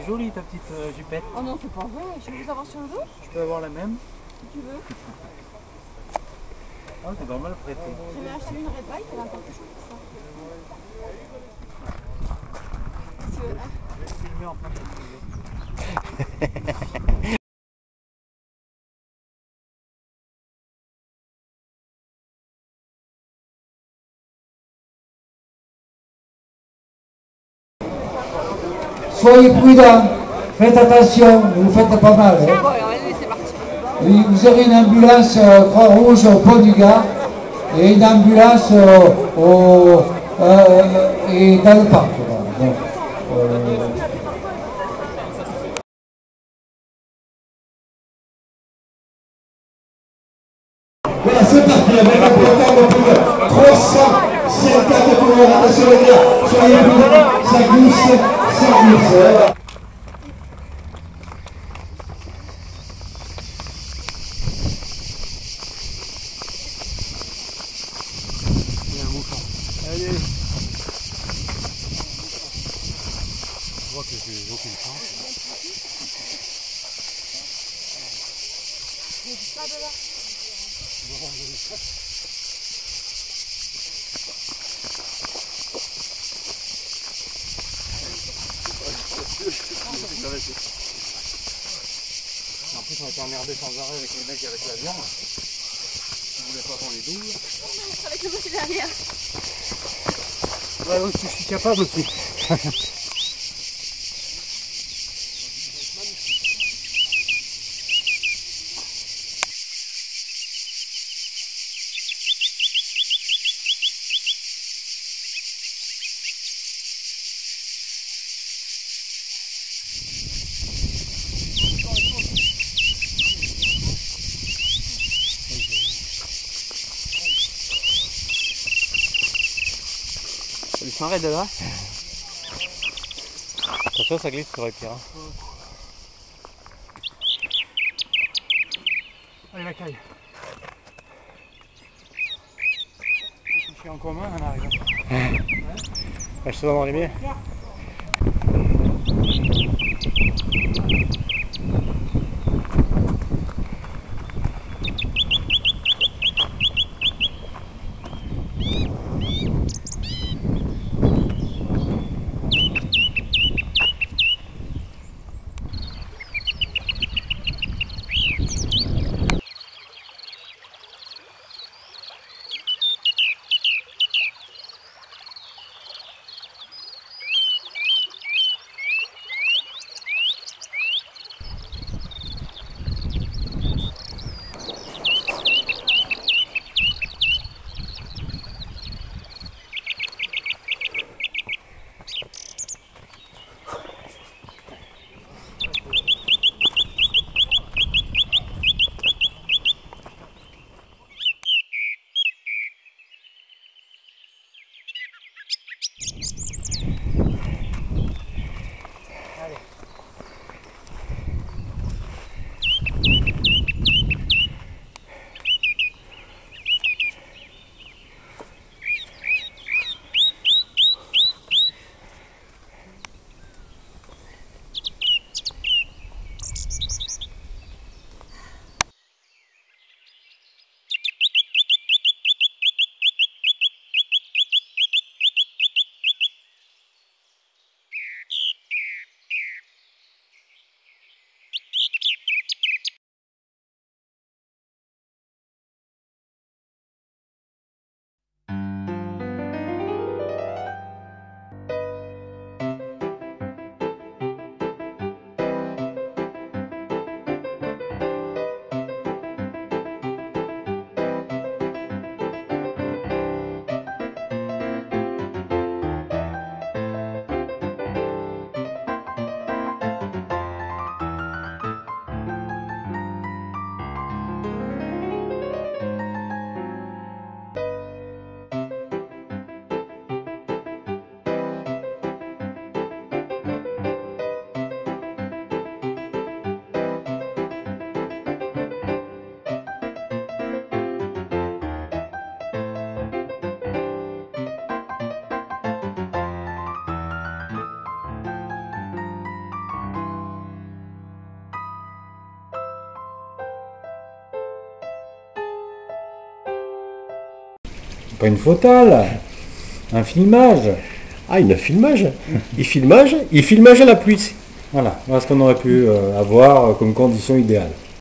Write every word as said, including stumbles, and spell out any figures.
jolie ta petite euh, jupette. Oh non, c'est pas vrai. Je vais vous avoir sur le dos. Je peux avoir la même? Si tu veux. Ah, c'est normal prêté. Je vais acheter une Red Bike, elle est encore plus chouette que ça. Si tu veux, hein. Je le mets en fin de Soyez prudents, faites attention, vous vous faites pas mal. Hein. Bon, alors, allez, c'est parti. Oui, vous aurez une ambulance euh, Croix-Rouge au Pont du Gard et une ambulance euh, au, euh, et dans le parc. Voilà. Bon, euh, Voilà, c'est parti, avec un peloton de plus de trois cent cinquante coureurs. Attention les gars, soyez prudents, ça glisse, ça glisse. Il y a un mouchon. Allez. Je vois que j'ai aucune chance. Pas de là. En plus, on était emmerdés sans arrêt avec les mecs avec la viande. Ils voulaient pas qu'on les douille. Avec le monsieur derrière. Ouais, je suis capable aussi. Ça lui s'arrête de là. Attention, ça glisse sur les pires. Hein. Allez, la caille. Je suis en commun en arrivant. Ouais. Je suis dans les miens. pas une photale, un filmage. Ah, une filmage. Il filmage, il filmage à la pluie. Voilà, voilà ce qu'on aurait pu euh, avoir comme condition idéale.